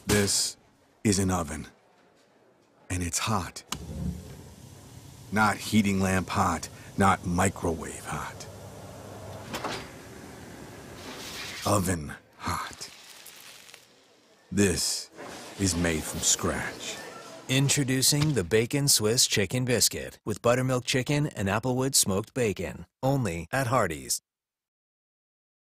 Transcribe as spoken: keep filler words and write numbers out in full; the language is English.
This is an oven. And it's hot. Not heating lamp hot, not microwave hot. Oven hot. This is made from scratch. Introducing the Bacon Swiss Chicken Biscuit with buttermilk chicken and applewood smoked bacon. Only at Hardees.